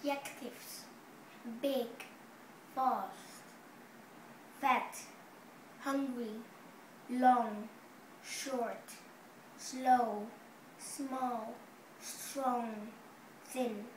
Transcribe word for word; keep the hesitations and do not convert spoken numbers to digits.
Adjectives: big, fast, fat, hungry, long, short, slow, small, strong, thin.